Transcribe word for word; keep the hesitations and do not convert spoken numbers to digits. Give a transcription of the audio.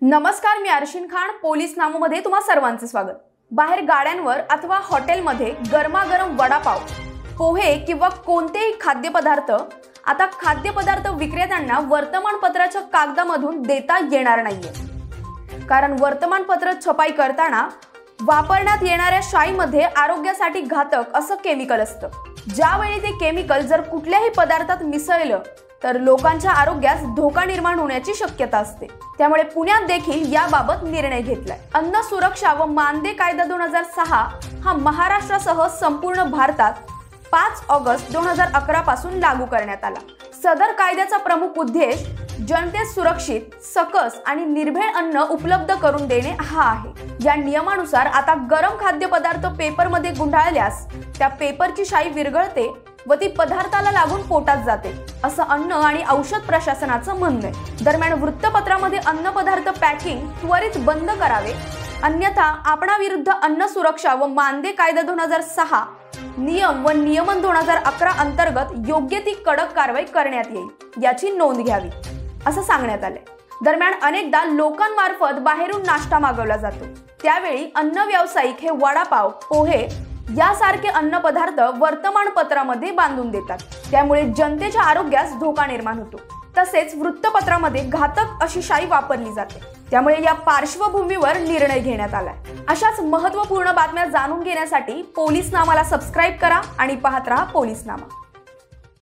नमस्कार, मी अर्शिन खान. पोलीस नामोमध्ये तुम्हा सर्वांचे स्वागत. बाहेर गाड्यांवर अथवा हॉटेलमध्ये गरमागरम वडापाव, पोहे किंवा कोणतेही खाद्यपदार्थ आता खाद्यपदार्थ विक्रेत्यांना वर्तमानपत्राच्या कागदामधून देता येणार नाहीये. कारण वर्तमानपत्र छपाई करताना वापरण्यात येणाऱ्या शाईमध्ये आरोग्यासाठी घातक असं केमिकल असतं. ज्यावेळी ते केमिकल जर कुठल्याही पदार्थात मिसळलं तर लोकांच्या आरोग्यास धोका निर्माण होण्याची शक्यता असते. त्यामुळे पुण्यात देखील याबाबत निर्णय घेतलाय. अन्न सुरक्षा व मानदे कायदा दोन हजार सहा हा महाराष्ट्रासह संपूर्ण भारतात पाच ऑगस्ट दोन हजार अकरा पासून लागू करण्यात आला. सदर कायद्याचा प्रमुख उद्देश जनतेस सुरक्षित, सकस आणि निर्भेळ अन्न उपलब्ध करून देणे हा आहे. या नियमानुसार आता गरम खाद्यपदार्थ पेपरमध्ये गुंडाळल्यास त्या पेपरची शाई विरघळते व ती पदार्थाला लागून पोटात जाते, असं अन्न आणि औषध प्रशासनाचं म्हणणं आहे. दरम्यान वृत्तपत्रामध्ये अन्न पदार्थ पॅकिंग त्वरित बंद करावे, अन्यथा आपणाविरुद्ध अन्न सुरक्षा व मानदे कायदा दोन हजार सहा नियम व नियमन दोन हजार अकरा अंतर्गत योग्य ती कडक कारवाई करण्यात येईल, याची नोंद घ्यावी, असं सांगण्यात आले. दरम्यान अनेकदा लोकांमार्फत बाहेरून नाश्ता मागवला जातो. त्यावेळी अन्न व्यावसायिक हे वडापाव, पोहे यासारखे अन्न पदार्थ वर्तमानपत्रामध्ये बांधून देतात. त्यामुळे जनतेच्या आरोग्यास धोका निर्माण होतो. तसेच वृत्तपत्रामध्ये घातक अशी शाई वापरली जाते. त्यामुळे या पार्श्वभूमीवर निर्णय घेण्यात आलाय. अशाच महत्त्वपूर्ण बातम्या जाणून घेण्यासाठी पोलीस नामाला सबस्क्राईब करा आणि पाहत रहा पोलीस नामा.